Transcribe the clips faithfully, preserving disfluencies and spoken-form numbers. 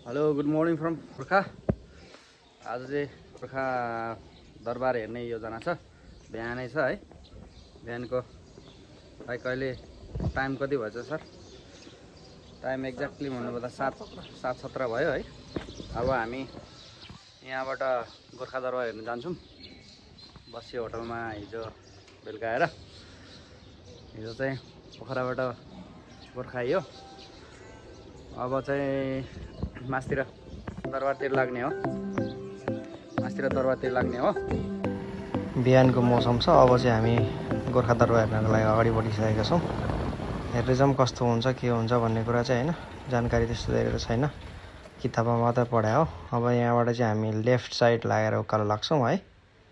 Hello good morning from Gorkha. आज चाहिँ गोर्खा दरबार हेर्ने योजना छ। बिहानै छ है, बिहानको भाइ कहिले टाइम कति भएछ सर? टाइम एक्ज्याक्टली भन्नुपर्दा सात सात सत्र भयो है। अब हामी यहाँबाट गोर्खा दरबार हेर्न जान्छौँ। बसी होटलमा हिजो बेलुका आएर हिजो चाहिँ पोखराबाट गोर्खा आयो। अब चाहिँ मास्तिर दरबारतिर लाग्ने हो, मास्तिर दरबारतिर लाग्ने हो। बिहानको मौसम छ। अब चाहिँ हामी गोर्खा दरबार हेर्नको लागि अगाडि बढिसकेका छौँ। हेर्दै जाउँ कस्तो हुन्छ के हुन्छ भन्ने कुरा चाहिँ होइन, जानकारी त्यस्तो धेरै छैन, किताबमा मात्रै पढायो हो। अब यहाँबाट चाहिँ हामी लेफ्ट साइड लागेर उकालो लाग्छौँ है।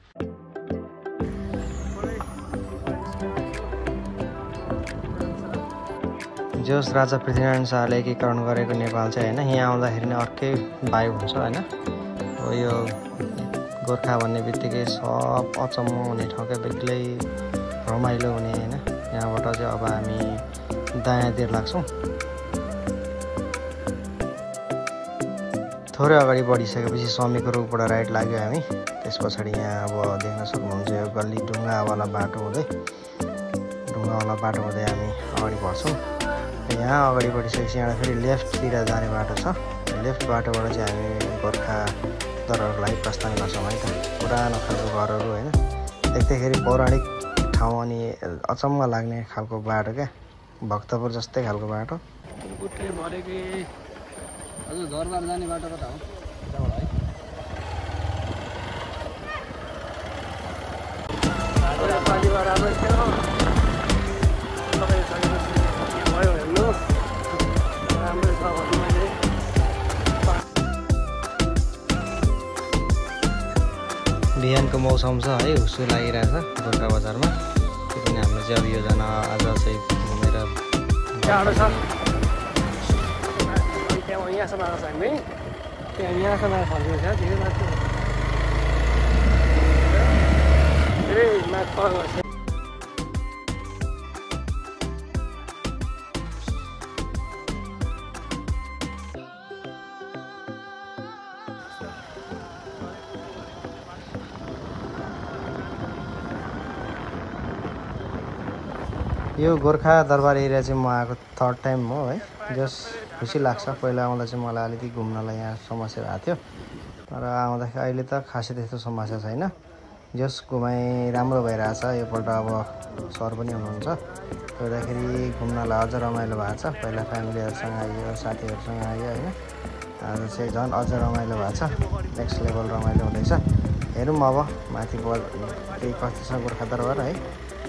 जोस राजा पृथ्वीनारायण शाहले एकीकरण गरेको नेपाल चाहिँ होइन, यहाँ आउँदाखेरि नै अर्कै भाइब हुन्छ होइन। अब यो गोर्खा भन्ने बित्तिकै सब अचम्म हुने ठाउँकै बेग्लै रमाइलो हुने होइन। यहाँबाट चाहिँ अब हामी दायाँतिर लाग्छौँ। थोरै अगाडि बढिसकेपछि स्वामीको रुखबाट राइट लाग्यो हामी। त्यस पछाडि यहाँ अब देख्न सक्नुहुन्छ यो गल्ली ढुङ्गावाला बाटो हुँदै ढुङ्गावाला बाटो हुँदै हामी अगाडि बढ्छौँ। यहाँ अगाडि बढिसकेपछि यहाँ फेरि लेफ्टतिर जाने बाटो छ। लेफ्ट बाटोबाट चाहिँ हामी गोर्खा दरबारको लागि प्रस्थान गर्छौँ है त। पुरानो खालको घरहरू होइन, देख्दाखेरि पौराणिक ठाउँ अनि अचम्म लाग्ने खालको बाटो क्या, भक्तपुर जस्तै खालको बाटो। हजुर दरबार जाने बाटो कता हो? यताबाट है। बिहानको मौसम छ है, हुस्सु लागिरहेछ गोर्खा बजारमा। त्यो पनि हाम्रो चाहिँ अब योजना आज चाहिँ घुमेर टाढो छ। त्यहाँ यहाँसम्म आएको छ हामी, त्यहाँ यहाँसम्म फर्किन्छ धेरै माथि धेरै माथि पर्छ। यो गोर्खा दरबार एरिया चाहिँ म आएको थर्ड टाइम हो है। जस खुसी लाग्छ। पहिला आउँदा चाहिँ मलाई अलिकति घुम्नलाई यहाँ समस्या भएको थियो, तर आउँदाखेरि अहिले त खासै त्यस्तो समस्या छैन। जस घुमाइ राम्रो भइरहेछ। योपल्ट अब सर पनि हुनुहुन्छ, हेर्दाखेरि घुम्नलाई अझ रमाइलो भएको छ। पहिला फ्यामिलीहरूसँग आइयो, साथीहरूसँग आइयो होइन, आज चाहिँ झन् अझ रमाइलो भएको छ। नेक्स्ट लेभल रमाइलो हुँदैछ। हेरौँ अब माथि बल केही कस्तो छ गोर्खा दरबार है।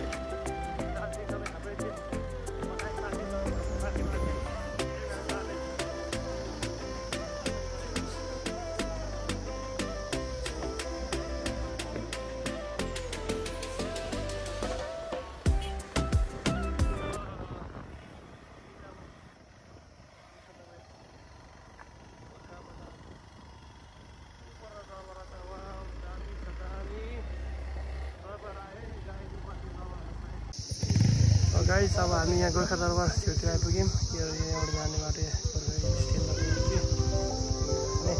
गाइस अब हामी यहाँ गोर्खा दरबार छेउतिर आइपुग्यौँ। यो यहाँबाट जाने बाटो गोर्खा स्ट्यान्डमा पुग्यो है।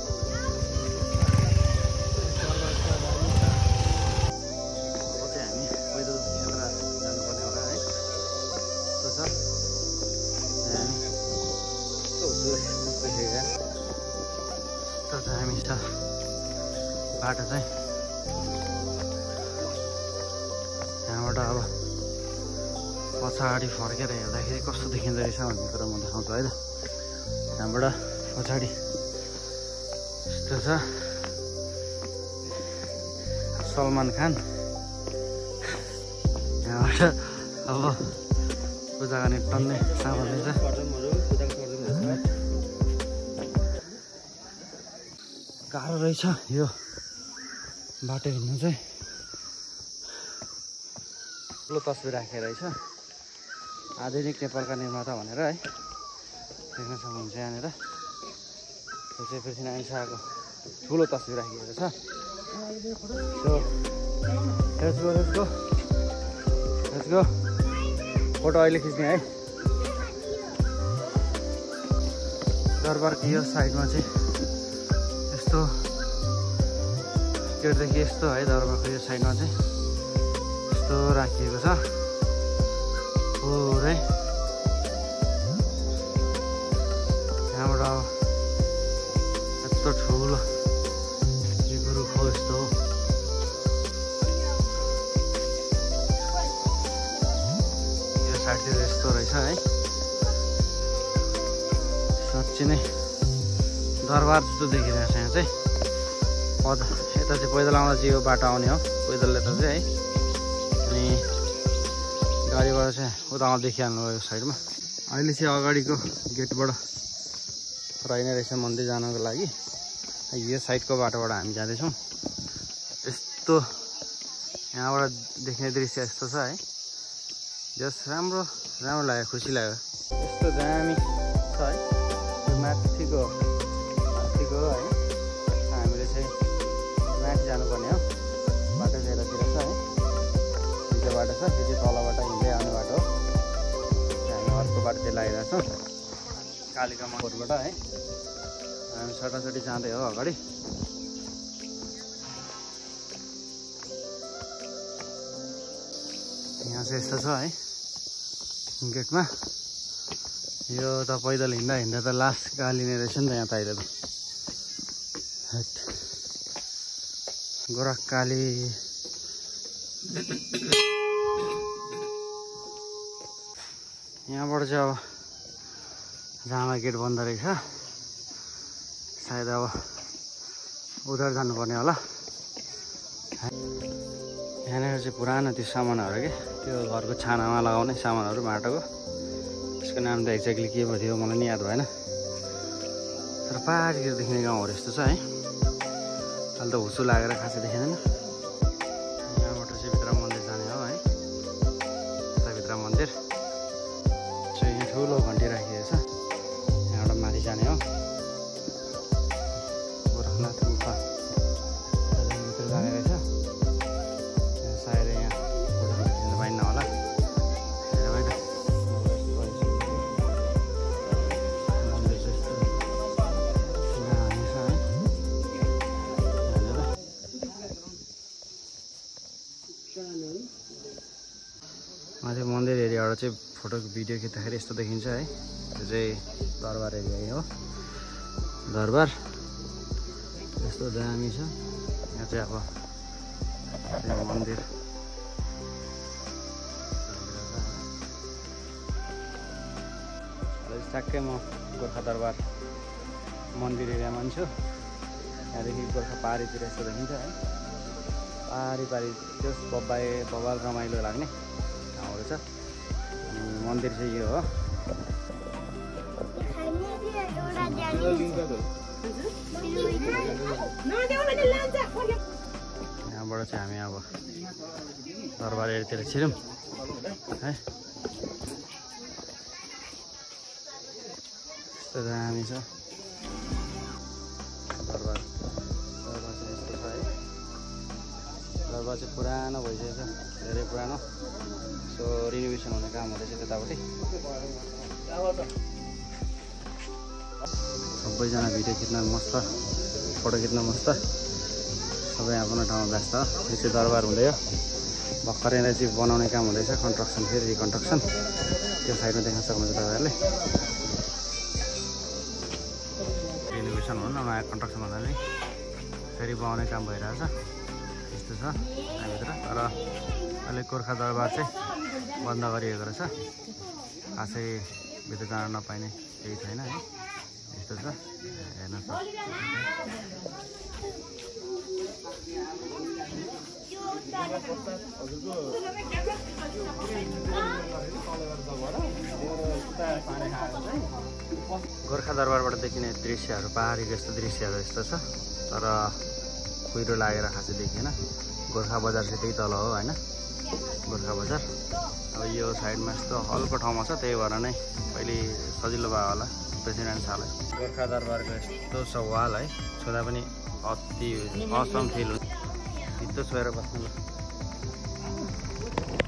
अब चाहिँ हामी पैदल यात्रा जानुपर्ने होला है। यस्तो छ यस्तो छ हामी छ बाटो चाहिँ। यहाँबाट अब पछाडि फर्केर हेर्दाखेरि कस्तो देखिँदो रहेछ भन्ने कुरा म देखाउँछु है त। यहाँबाट पछाडि यस्तो छ सलमान खान। यहाँबाट अब पूजा गर्ने टन्नै सामान रहेछ। गाह्रो रहेछ यो बाटो हिँड्नु चाहिँ। ठुलो तस्बिर राखेको रहेछ, आधुनिक नेपालका निर्माता भनेर है, देख्न सक्नुहुन्छ यहाँनिर। यो चाहिँ पृथ्वीनारायण शाहको ठुलो तस्बिर राखिएको छ। So let's go let's go let's go photo अहिले खिच्ने है। दरबारको यो साइडमा चाहिँ यस्तो गेटदेखि यस्तो है दरबारको यो साइडमा चाहिँ यस्तो राखिएको छ पुरै। त्यहाँबाट अब यस्तो ठुलो यो रुखो यस्तो हो। यो साइडतिर यस्तो रहेछ है। साँच्चै नै दरबार जस्तो देखिरहेको छ यहाँ चाहिँ। पद यता चाहिँ पैदल आउँदा चाहिँ यो बाटो आउने हो, पैदल यता चाहिँ है। अनि गाडीबाट चाहिँ उता आउँदा देखिहाल्नु भयो यो साइडमा। अहिले चाहिँ अगाडिको गेटबाट रहेन रहेछ मन्दिर जानको लागि। यो साइडको बाटोबाट हामी जाँदैछौँ। यस्तो यहाँबाट देख्ने दृश्य यस्तो छ है। जस राम्रो राम्रो लाग्यो, खुसी लाग्यो। यस्तो दामी छ है यो माथिको माथिको है। हामीले चाहिँ माथि जानुपर्ने हो, बाटो चाहिँ यतातिर छ है। दुईवटा बाटो छ, यो चाहिँ तलबाट हिँड्दै आउने बाटो हो। हामी अर्को बाटो चाहिँ लगाइरहेको छौँ कालिका मन्दिरबाट है। हामी छटाछटी जाँदै हो अगाडि। यहाँ चाहिँ यस्तो छ है गेटमा। यो त पैदल हिँड्दा हिँड्दा त लास्ट गालिने रहेछ नि त यहाँ त अहिले त। गोरखकाली यहाँबाट चाहिँ अब जामा गेट बन्द रहेछ। सायद अब उधार जानुपर्ने होला। यहाँनिर चाहिँ पुरानो त्यो सामानहरू के त्यो घरको छानामा लगाउने सामानहरू माटोको, त्यसको नाम त एक्ज्याक्टली के पो थियो मलाई नि याद भएन। तर पाहाडतिर देख्ने गाउँहरू यस्तो छ है। अहिले त हुसु लागेर खासै देखिँदैन। यहाँबाट चाहिँ भित्र मन्दिर जाने हो है। यताभित्र मन्दिर चाहिँ यहाँ ठुलो घन्टी राखिएको छ। यहाँबाट माथि जाने हो गोरखनाथ गुफा भित्र जाने रहेछ। सायद यहाँ फोटोहरू खिच्न पाइन्न होला। मन्दिर चाहिँ यस्तो दामी छ है। माथि मन्दिर एरियाबाट चाहिँ फोटो भिडियो खिच्दाखेरि यस्तो देखिन्छ है। त्यो चाहिँ दरबार एरिया हो। दरबार यस्तो दामी छ। यहाँ चाहिँ अब मन्दिर ठ्याक्कै म गोर्खा दरबार मन्दिर एरियामा छु। यहाँदेखि गोर्खा पाहाडीतिर यस्तो देखिन्छ है। पाहाडी पारी त्यो बब्बाई बबाल रमाइलो लाग्ने ठाउँहरू छ। अनि मन्दिर चाहिँ यो हो। यहाँबाट चाहिँ हामी अब दरबार एरियातिर छिरौँ है। यस्तो दामी छ दरबार। दरबार चाहिँ यस्तो छ है। दरबार चाहिँ पुरानो भइसकेको छ, धेरै पुरानो। सो रिनोभेसन हुने काम हुँदैछ त्यतापट्टि। सबैजना भिडियो खिच्न मस्त, फोटो खिच्न मस्त, सबै आफ्नो ठाउँमा व्यस्त। यो चाहिँ दरबार हुँदै हो। भर्खरै चाहिँ बनाउने काम हुँदैछ, कन्स्ट्रक्सन फेरि रिकन्स्ट्रक्सन। त्यो साइडमा देख्न सक्नुहुन्छ तपाईँहरूले। रिनोभेसन हुनु नयाँ कन्स्ट्रक्सन हुनाले फेरि बनाउने काम भइरहेछ। यस्तो छ त्यहाँभित्र। तर अहिले गोर्खा दरबार चाहिँ बन्द गरिएको रहेछ। खासै भित्र जान नपाइने केही छैन है। यस्तो छ हेर्न सक्छ। गोर्खा दरबारबाट देखिने दृश्यहरू पहाडी जस्तो दृश्यहरू यस्तो छ। तर कुहिरो लागेर खासै देखिएन। गोर्खा बजार चाहिँ त्यही तल हो होइन, गोर्खा बजार। अब यो साइडमा यस्तो हल्को ठाउँमा छ, त्यही भएर नै पहिले सजिलो भयो होला प्रेसिडेन्ट साललाई। गोर्खा दरबारको यस्तो छ वाल है, छुँदा पनि अति असम फिल हुन्छ। भित्र छोएर बस्नु।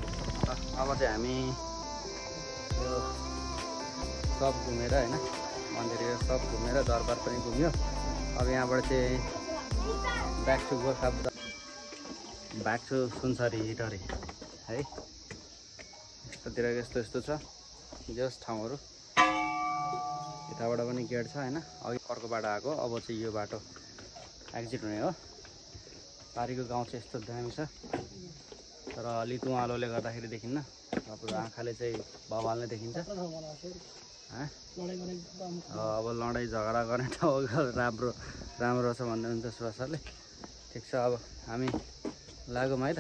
अब चाहिँ हामी यो सब घुमेर होइन मन्दिरहरू सब घुमेर दरबार पनि घुम्यो। अब यहाँबाट चाहिँ back to Gorkha back to Sunsari हिटरी है। यस्तोतिर यस्तो यस्तो छ जस ठाउँहरू। यताबाट पनि गेट छ होइन, अघि अर्को बाटो आएको, अब चाहिँ यो बाटो एक्जिट हुने हो। पारीको गाउँ चाहिँ यस्तो दामी छ, तर अलि तुवालोले गर्दाखेरि देखिन्न। अब आँखाले चाहिँ बवाल नै देखिन्छ। अब लडाइँ झगडा गर्ने ठाउँ राम्रो राम्रो छ भन्दै हुन्छ सुभाष सरले। ठिक छ, अब हामी लागौँ है त।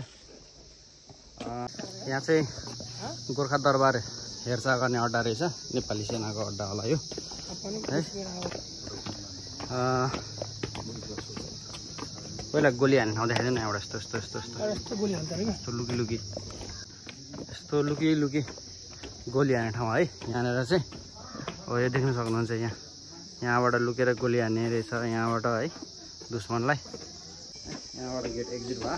यहाँ चाहिँ गोर्खा दरबार हेरचाह गर्ने अड्डा रहेछ, नेपाली सेनाको अड्डा होला यो है। पहिला गोली हान्ने ठाउँ देखाइदिनु एउटा यस्तो यस्तो यस्तो यस्तो लुकी लुकी यस्तो लुकी लुकी गोली हान्ने ठाउँ है। यहाँनिर चाहिँ हो यो देख्न सक्नुहुन्छ। यहाँ यहाँबाट लुकेर गोली हान्ने रहेछ यहाँबाट है दुश्मनलाई। यहाँबाट गेट एक्जिट भयो।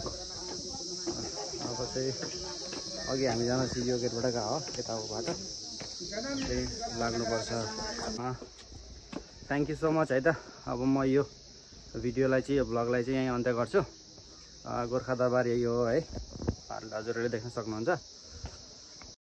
अब चाहिँ अघि हामी जान चाहिँ यो गेटबाट गएको हो, यताको बाटो चाहिँ लाग्नुपर्छ। थ्याङ्क यू सो मच है त। अब म यो भिडियोलाई चाहिँ यो ब्लगलाई चाहिँ यहीँ अन्त्य गर्छु। गोर्खा दरबार यही हो है, हजुरहरूले देख्न सक्नुहुन्छ।